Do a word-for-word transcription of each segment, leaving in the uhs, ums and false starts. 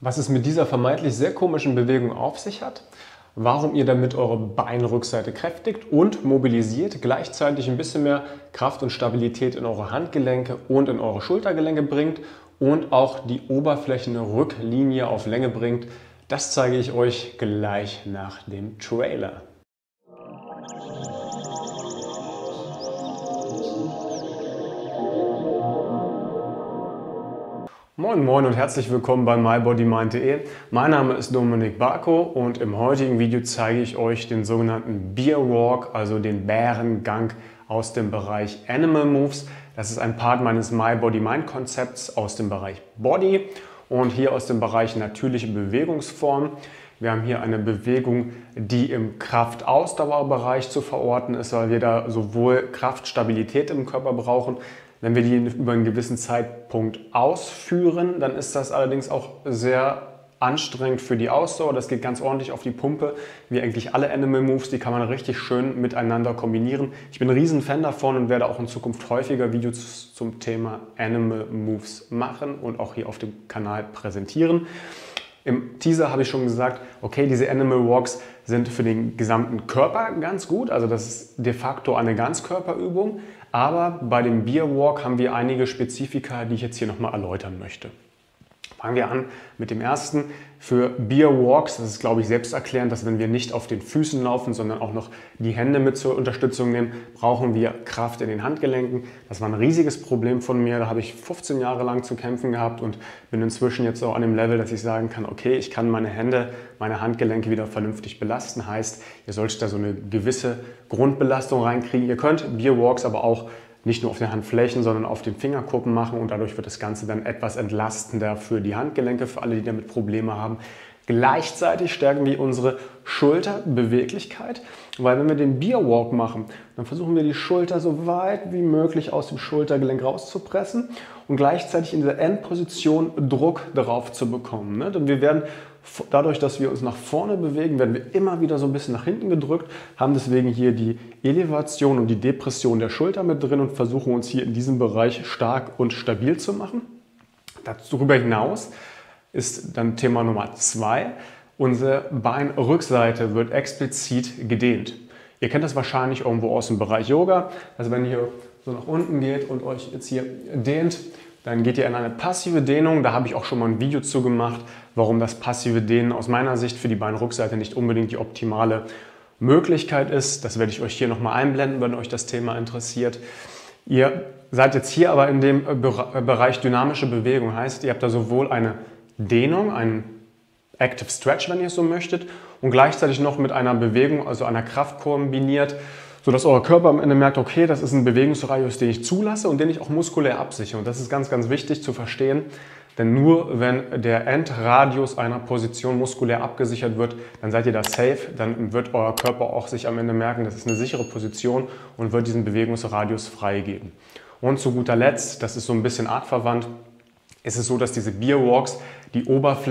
Was es mit dieser vermeintlich sehr komischen Bewegung auf sich hat, warum ihr damit eure Beinrückseite kräftigt und mobilisiert, gleichzeitig ein bisschen mehr Kraft und Stabilität in eure Handgelenke und in eure Schultergelenke bringt und auch die Oberflächenrücklinie auf Länge bringt, das zeige ich euch gleich nach dem Trailer. Moin Moin und herzlich willkommen bei my body mind punkt de. Mein Name ist Dominik Barko und im heutigen Video zeige ich euch den sogenannten Bear Walk, also den Bärengang aus dem Bereich Animal Moves. Das ist ein Part meines My Body Mind Konzepts aus dem Bereich Body und hier aus dem Bereich natürliche Bewegungsform. Wir haben hier eine Bewegung, die im Kraft-Ausdauer-Bereich zu verorten ist, weil wir da sowohl Kraft, Stabilität im Körper brauchen. Wenn wir die über einen gewissen Zeitpunkt ausführen, dann ist das allerdings auch sehr anstrengend für die Ausdauer. Das geht ganz ordentlich auf die Pumpe, wie eigentlich alle Animal Moves. Die kann man richtig schön miteinander kombinieren. Ich bin ein riesen Fan davon und werde auch in Zukunft häufiger Videos zum Thema Animal Moves machen und auch hier auf dem Kanal präsentieren. Im Teaser habe ich schon gesagt, okay, diese Animal Walks sind für den gesamten Körper ganz gut. Also das ist de facto eine Ganzkörperübung. Aber bei dem Bear Walk haben wir einige Spezifika, die ich jetzt hier nochmal erläutern möchte. Fangen wir an mit dem ersten. Für Bear Walks, das ist glaube ich selbsterklärend, dass wenn wir nicht auf den Füßen laufen, sondern auch noch die Hände mit zur Unterstützung nehmen, brauchen wir Kraft in den Handgelenken. Das war ein riesiges Problem von mir, da habe ich fünfzehn Jahre lang zu kämpfen gehabt und bin inzwischen jetzt auch an dem Level, dass ich sagen kann, okay, ich kann meine Hände, meine Handgelenke wieder vernünftig belasten. Heißt, ihr solltet da so eine gewisse Grundbelastung reinkriegen. Ihr könnt Bear Walks aber auch nicht nur auf den Handflächen, sondern auf den Fingerkuppen machen und dadurch wird das Ganze dann etwas entlastender für die Handgelenke, für alle, die damit Probleme haben. Gleichzeitig stärken wir unsere Schulterbeweglichkeit, weil wenn wir den Bear Walk machen, dann versuchen wir die Schulter so weit wie möglich aus dem Schultergelenk rauszupressen und gleichzeitig in dieser Endposition Druck darauf zu bekommen. Ne? Denn wir werden dadurch, dass wir uns nach vorne bewegen, werden wir immer wieder so ein bisschen nach hinten gedrückt, haben deswegen hier die Elevation und die Depression der Schulter mit drin und versuchen uns hier in diesem Bereich stark und stabil zu machen. Darüber hinaus ist dann Thema Nummer zwei. Unsere Beinrückseite wird explizit gedehnt. Ihr kennt das wahrscheinlich irgendwo aus dem Bereich Yoga. Also wenn ihr so nach unten geht und euch jetzt hier dehnt, dann geht ihr in eine passive Dehnung. Da habe ich auch schon mal ein Video zu gemacht, warum das passive Dehnen aus meiner Sicht für die Beinrückseite nicht unbedingt die optimale Möglichkeit ist. Das werde ich euch hier nochmal einblenden, wenn euch das Thema interessiert. Ihr seid jetzt hier aber in dem Bereich dynamische Bewegung. Heißt, ihr habt da sowohl eine Dehnung, einen Active Stretch, wenn ihr es so möchtet, und gleichzeitig noch mit einer Bewegung, also einer Kraft kombiniert, sodass euer Körper am Ende merkt, okay, das ist ein Bewegungsradius, den ich zulasse und den ich auch muskulär absichere. Und das ist ganz, ganz wichtig zu verstehen, denn nur wenn der Endradius einer Position muskulär abgesichert wird, dann seid ihr da safe, dann wird euer Körper auch sich am Ende merken, das ist eine sichere Position und wird diesen Bewegungsradius freigeben. Und zu guter Letzt, das ist so ein bisschen artverwandt, ist es so, dass diese Bear Walks die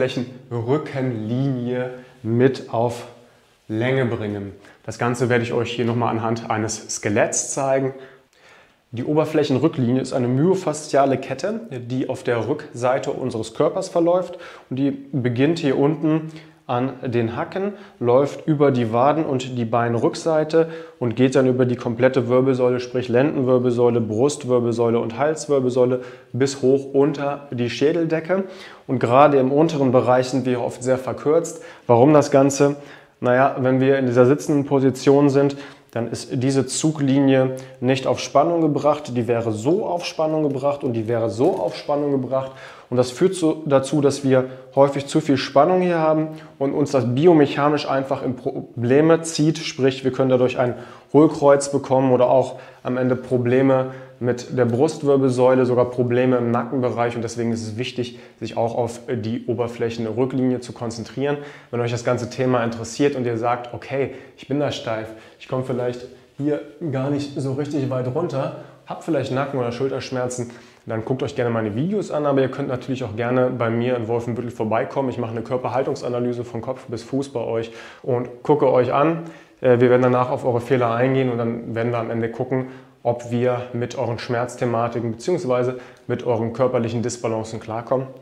Oberflächenrückenlinie mit auf Länge bringen. Das Ganze werde ich euch hier nochmal anhand eines Skeletts zeigen. Die Oberflächenrücklinie ist eine myofasziale Kette, die auf der Rückseite unseres Körpers verläuft und die beginnt hier unten an den Hacken, läuft über die Waden und die Beinrückseite und geht dann über die komplette Wirbelsäule, sprich Lendenwirbelsäule, Brustwirbelsäule und Halswirbelsäule bis hoch unter die Schädeldecke. Und gerade im unteren Bereich sind wir oft sehr verkürzt. Warum das Ganze? Naja, wenn wir in dieser sitzenden Position sind, dann ist diese Zuglinie nicht auf Spannung gebracht, die wäre so auf Spannung gebracht und die wäre so auf Spannung gebracht. Und das führt so dazu, dass wir häufig zu viel Spannung hier haben und uns das biomechanisch einfach in Probleme zieht. Sprich, wir können dadurch ein Hohlkreuz bekommen oder auch am Ende Probleme mit der Brustwirbelsäule, sogar Probleme im Nackenbereich. Und deswegen ist es wichtig, sich auch auf die Oberflächenrücklinie zu konzentrieren. Wenn euch das ganze Thema interessiert und ihr sagt, okay, ich bin da steif, ich komme vielleicht hier gar nicht so richtig weit runter, habt vielleicht Nacken- oder Schulterschmerzen, dann guckt euch gerne meine Videos an, aber ihr könnt natürlich auch gerne bei mir in Wolfenbüttel vorbeikommen. Ich mache eine Körperhaltungsanalyse von Kopf bis Fuß bei euch und gucke euch an. Wir werden danach auf eure Fehler eingehen und dann werden wir am Ende gucken, ob wir mit euren Schmerzthematiken bzw. mit euren körperlichen Disbalancen klarkommen.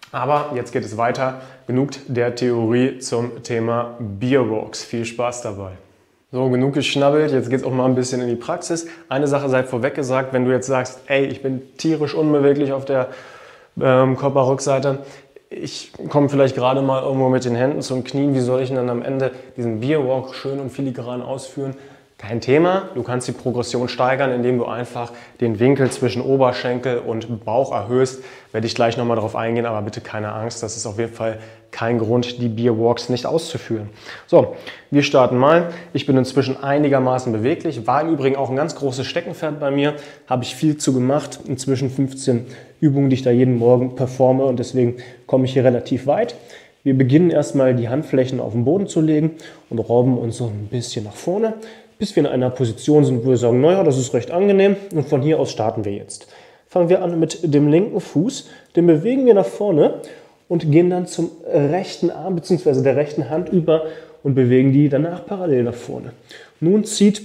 Aber jetzt geht es weiter. Genug der Theorie zum Thema Beer Walks. Viel Spaß dabei. So, genug geschnabbelt, jetzt geht es auch mal ein bisschen in die Praxis. Eine Sache sei vorweg gesagt, wenn du jetzt sagst, ey, ich bin tierisch unbeweglich auf der ähm, Körperrückseite, ich komme vielleicht gerade mal irgendwo mit den Händen zum Knien, wie soll ich denn dann am Ende diesen Beer Walk schön und filigran ausführen? Kein Thema, du kannst die Progression steigern, indem du einfach den Winkel zwischen Oberschenkel und Bauch erhöhst. Werde ich gleich nochmal darauf eingehen, aber bitte keine Angst, das ist auf jeden Fall kein Grund, die Beer Walks nicht auszuführen. So, wir starten mal. Ich bin inzwischen einigermaßen beweglich, war im Übrigen auch ein ganz großes Steckenpferd bei mir, habe ich viel zu gemacht, inzwischen fünfzehn Übungen, die ich da jeden Morgen performe und deswegen komme ich hier relativ weit. Wir beginnen erstmal die Handflächen auf den Boden zu legen und robben uns so ein bisschen nach vorne, bis wir in einer Position sind, wo wir sagen, naja, das ist recht angenehm und von hier aus starten wir jetzt. Fangen wir an mit dem linken Fuß, den bewegen wir nach vorne und gehen dann zum rechten Arm bzw. der rechten Hand über und bewegen die danach parallel nach vorne. Nun zieht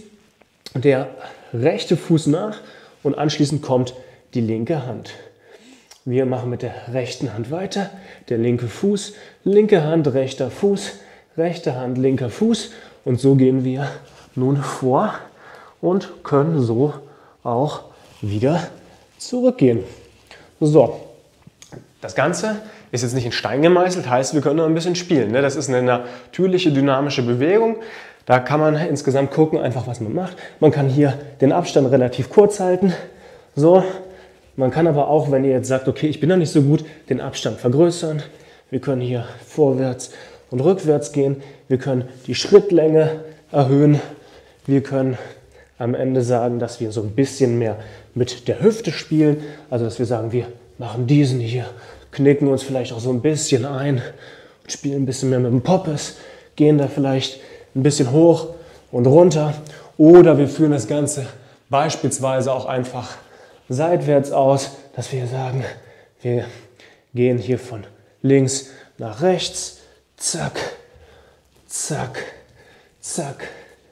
der rechte Fuß nach und anschließend kommt die linke Hand. Wir machen mit der rechten Hand weiter, der linke Fuß, linke Hand, rechter Fuß, rechte Hand, linker Fuß und so gehen wir nun vor und können so auch wieder zurückgehen. So, das Ganze ist jetzt nicht in Stein gemeißelt, heißt, wir können noch ein bisschen spielen. Ne? Das ist eine natürliche, dynamische Bewegung. Da kann man insgesamt gucken, einfach was man macht. Man kann hier den Abstand relativ kurz halten. So, man kann aber auch, wenn ihr jetzt sagt, okay, ich bin da nicht so gut, den Abstand vergrößern. Wir können hier vorwärts und rückwärts gehen. Wir können die Schrittlänge erhöhen. Wir können am Ende sagen, dass wir so ein bisschen mehr mit der Hüfte spielen. Also, dass wir sagen, wir machen diesen hier, knicken uns vielleicht auch so ein bisschen ein und spielen ein bisschen mehr mit dem Poppes, gehen da vielleicht ein bisschen hoch und runter. Oder wir führen das Ganze beispielsweise auch einfach seitwärts aus, dass wir sagen, wir gehen hier von links nach rechts, zack, zack, zack.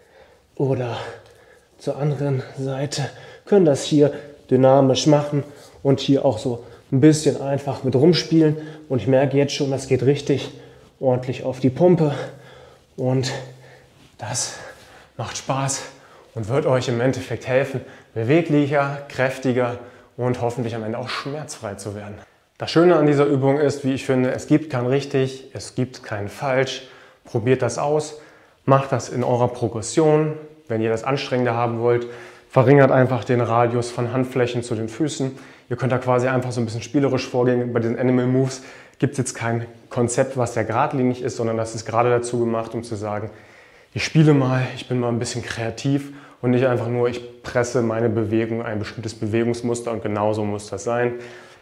Oder zur anderen Seite, können das hier dynamisch machen und hier auch so ein bisschen einfach mit rumspielen. Und ich merke jetzt schon, das geht richtig ordentlich auf die Pumpe und das macht Spaß und wird euch im Endeffekt helfen, beweglicher, kräftiger und hoffentlich am Ende auch schmerzfrei zu werden. Das Schöne an dieser Übung ist, wie ich finde, es gibt kein richtig, es gibt kein falsch. Probiert das aus, macht das in eurer Progression. Wenn ihr das anstrengender haben wollt, verringert einfach den Radius von Handflächen zu den Füßen. Ihr könnt da quasi einfach so ein bisschen spielerisch vorgehen. Bei diesen Animal Moves gibt es jetzt kein Konzept, was sehr geradlinig ist, sondern das ist gerade dazu gemacht, um zu sagen, ich spiele mal, ich bin mal ein bisschen kreativ und nicht einfach nur, ich presse meine Bewegung, ein bestimmtes Bewegungsmuster und genauso muss das sein.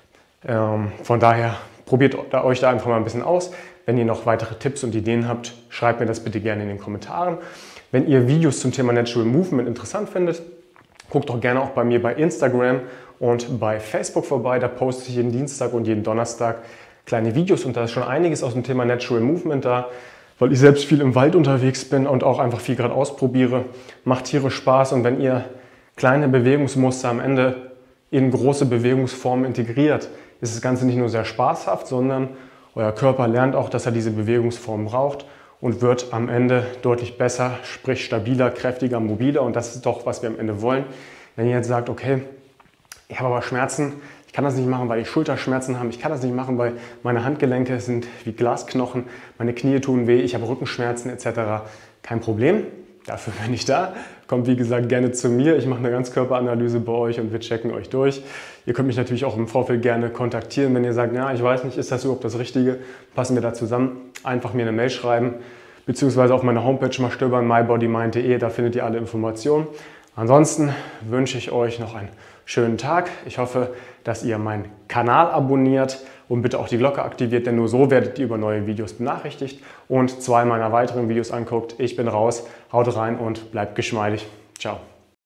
Ähm, von daher probiert da euch da einfach mal ein bisschen aus. Wenn ihr noch weitere Tipps und Ideen habt, schreibt mir das bitte gerne in den Kommentaren. Wenn ihr Videos zum Thema Natural Movement interessant findet, guckt doch gerne auch bei mir bei Instagram und bei Facebook vorbei. Da poste ich jeden Dienstag und jeden Donnerstag kleine Videos und da ist schon einiges aus dem Thema Natural Movement da, weil ich selbst viel im Wald unterwegs bin und auch einfach viel gerade ausprobiere. Macht tierisch Spaß und wenn ihr kleine Bewegungsmuster am Ende in große Bewegungsformen integriert, ist das Ganze nicht nur sehr spaßhaft, sondern euer Körper lernt auch, dass er diese Bewegungsform braucht und wird am Ende deutlich besser, sprich stabiler, kräftiger, mobiler und das ist doch, was wir am Ende wollen. Wenn ihr jetzt sagt, okay, ich habe aber Schmerzen, ich kann das nicht machen, weil ich Schulterschmerzen habe, ich kann das nicht machen, weil meine Handgelenke sind wie Glasknochen, meine Knie tun weh, ich habe Rückenschmerzen et cetera. Kein Problem, dafür bin ich da. Kommt wie gesagt gerne zu mir, ich mache eine Ganzkörperanalyse bei euch und wir checken euch durch. Ihr könnt mich natürlich auch im Vorfeld gerne kontaktieren, wenn ihr sagt, ja, ich weiß nicht, ist das überhaupt das Richtige, passen wir da zusammen, einfach mir eine Mail schreiben, beziehungsweise auf meiner Homepage mal stöbern, my body mind punkt de, da findet ihr alle Informationen. Ansonsten wünsche ich euch noch einen schönen Tag. Ich hoffe, dass ihr meinen Kanal abonniert und bitte auch die Glocke aktiviert, denn nur so werdet ihr über neue Videos benachrichtigt und zwei meiner weiteren Videos anguckt. Ich bin raus, haut rein und bleibt geschmeidig. Ciao.